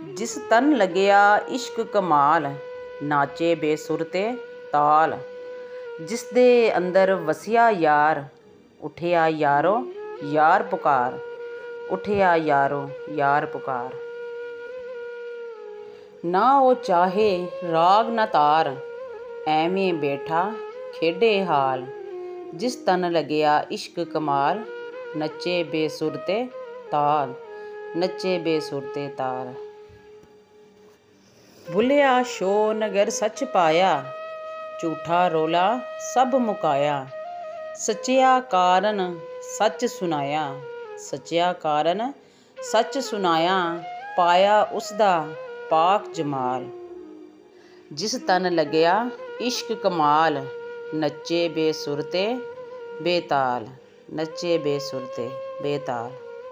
ਜਿਸ ਤਨ ਲੱਗਿਆ ਇਸ਼ਕ ਕਮਾਲ, ਨਾਚੇ ਬੇਸੁਰ ਤੇ ਤਾਲ। ਜਿਸ ਦੇ ਅੰਦਰ ਵਸਿਆ ਯਾਰ, ਉੱਠਿਆ ਯਾਰੋ ਯਾਰ ਪੁਕਾਰ, ਉੱਠਿਆ ਯਾਰੋ ਯਾਰ ਪੁਕਾਰ। ਨਾ ਉਹ ਚਾਹੇ ਰਾਗ ਨਾ ਤਾਰ, ਐਵੇਂ ਬੈਠਾ ਖੇਡੇ ਹਾਲ। ਜਿਸ ਤਨ ਲੱਗਿਆ ਇਸ਼ਕ ਕਮਾਲ, ਨੱਚੇ ਬੇਸੁਰ ਤੇ ਤਾਲ, ਨੱਚੇ ਬੇਸੁਰ ਤੇ ਤਾਲ। ਭੁੱਲਿਆ ਸ਼ੋ ਨਗਰ ਸੱਚ ਪਾਇਆ, ਝੂਠਾ ਰੌਲਾ ਸਭ ਮੁਕਾਇਆ। ਸੱਚਿਆ ਕਾਰਨ ਸੱਚ ਸੁਣਾਇਆ, ਸੱਚਿਆ ਕਾਰਨ ਸੱਚ ਸੁਣਾਇਆ। ਪਾਇਆ ਉਸਦਾ ਪਾਕ ਜਮਾਲ। ਜਿਸ ਤਨ ਲੱਗਿਆ ਇਸ਼ਕ ਕਮਾਲ, ਨੱਚੇ ਬੇਸੁਰ ਤੇ ਬੇਤਾਲ, ਨੱਚੇ ਬੇਸੁਰ ਤੇ ਬੇਤਾਲ।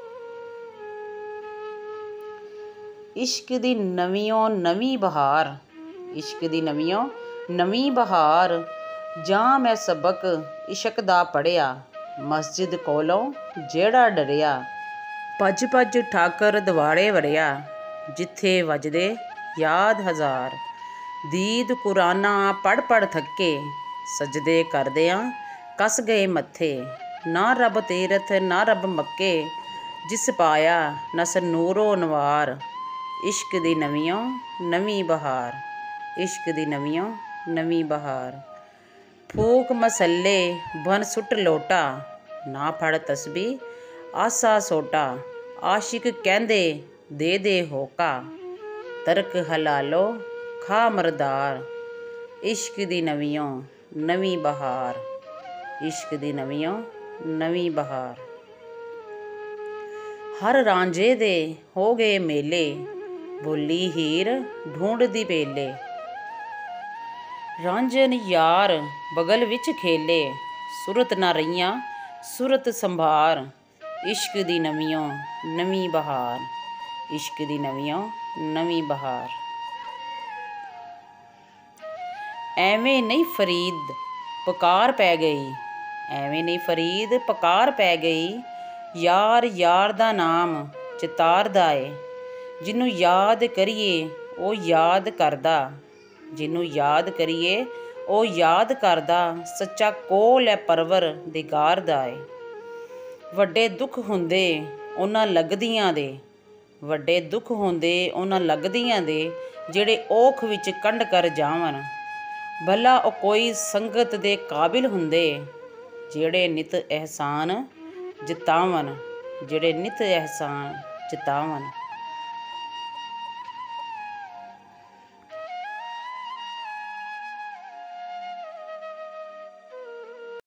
ਇਸ਼ਕ ਦੀ ਨਵੀਓਂ ਨਵੀਂ ਬਹਾਰ, ਇਸ਼ਕ ਦੀ ਨਵੀਓਂ ਨਵੀਂ ਬਹਾਰ। ਜਾਂ ਮੈਂ ਸਬਕ ਇਸ਼ਕ ਦਾ ਪੜ੍ਹਿਆ, ਮਸਜਿਦ ਕੋਲੋਂ ਜਿਹੜਾ ਡਰਿਆ। ਭੱਜ ਭੱਜ ਠਾਕਰ ਦਵਾੜੇ ਵੜਿਆ, ਜਿੱਥੇ ਵੱਜਦੇ ਯਾਦ ਹਜ਼ਾਰ। ਦੀਦ ਕੁਰਾਨਾਂ ਪੜ੍ਹ ਪੜ੍ਹ ਥੱਕੇ, ਸਜਦੇ ਕਰਦਿਆਂ ਕੱਸ ਗਏ ਮੱਥੇ। ਨਾ ਰੱਬ ਤੀਰਥ ਨਾ ਰੱਬ ਮੱਕੇ, ਜਿਸ ਪਾਇਆ ਨਸਰ ਨੂਰੋ ਨਵਾਰ। ਇਸ਼ਕ ਦੀ ਨਵੀਓਂ ਨਵੀਂ ਬਹਾਰ, ਇਸ਼ਕ ਦੀ ਨਵੀਓਂ ਨਵੀਂ ਬਹਾਰ। ਫੂਕ ਮਸੱਲੇ ਬਨ ਸੁੱਟ ਲੋਟਾ, ਨਾ ਫੜ ਤਸਬੀਹ ਆਸਾ ਸੋਟਾ। ਆਸ਼ਿਕ ਕਹਿੰਦੇ ਦੇ ਦੇ ਹੋਕਾ, ਤਰਕ ਹਲਾਲੋ ਖਾ ਮਰਦਾਰ। ਇਸ਼ਕ ਦੀ ਨਵੀਓਂ ਨਵੀਂ ਬਹਾਰ, ਇਸ਼ਕ ਦੀ ਨਵੀਓਂ ਨਵੀਂ ਬਹਾਰ। ਹਰ ਰਾਂਝੇ ਦੇ ਹੋ ਗਏ ਮੇਲੇ, ਬੋਲੀ ਹੀਰ ਢੂੰਢਦੀ ਪੇਲੇ। ਰਾਂਝਣ ਯਾਰ ਬਗਲ ਵਿੱਚ ਖੇਲੇ, ਸੂਰਤ ਨਾ ਰਹੀਆਂ ਸੂਰਤ ਸੰਭਾਰ। ਇਸ਼ਕ ਦੀ ਨਵੀਓਂ ਨਵੀਂ ਬਹਾਰ, ਇਸ਼ਕ ਦੀ ਨਵੀਓਂ ਨਵੀਂ ਬਹਾਰ। ਐਵੇਂ ਨਹੀਂ ਫਰੀਦ ਪੁਕਾਰ ਪੈ ਗਈ, ਐਵੇਂ ਨਹੀਂ ਫਰੀਦ ਪੁਕਾਰ ਪੈ ਗਈ। ਯਾਰ ਯਾਰ ਦਾ ਨਾਮ ਚਿਤਾਰਦਾ ਏ, ਜਿਹਨੂੰ ਯਾਦ ਕਰੀਏ ਉਹ ਯਾਦ ਕਰਦਾ, ਜਿਹਨੂੰ ਯਾਦ ਕਰੀਏ ਉਹ ਯਾਦ ਕਰਦਾ। ਸੱਚਾ ਕੋਲ ਹੈ ਪਰਵਰਦਿਗਾਰ ਦਾ ਏ। ਵੱਡੇ ਦੁੱਖ ਹੁੰਦੇ ਉਹਨਾਂ ਲੱਗਦੀਆਂ ਦੇ, ਵੱਡੇ ਦੁੱਖ ਹੁੰਦੇ ਉਹਨਾਂ ਲੱਗਦੀਆਂ ਦੇ। ਜਿਹੜੇ ਔਖ ਵਿੱਚ ਕੰਢ ਕਰ ਜਾਵਣ, ਭਲਾ ਉਹ ਕੋਈ ਸੰਗਤ ਦੇ ਕਾਬਿਲ ਹੁੰਦੇ। ਜਿਹੜੇ ਨਿਤ ਅਹਿਸਾਨ ਜਤਾਵਣ, ਜਿਹੜੇ ਨਿਤ ਅਹਿਸਾਨ ਜਤਾਵਣ।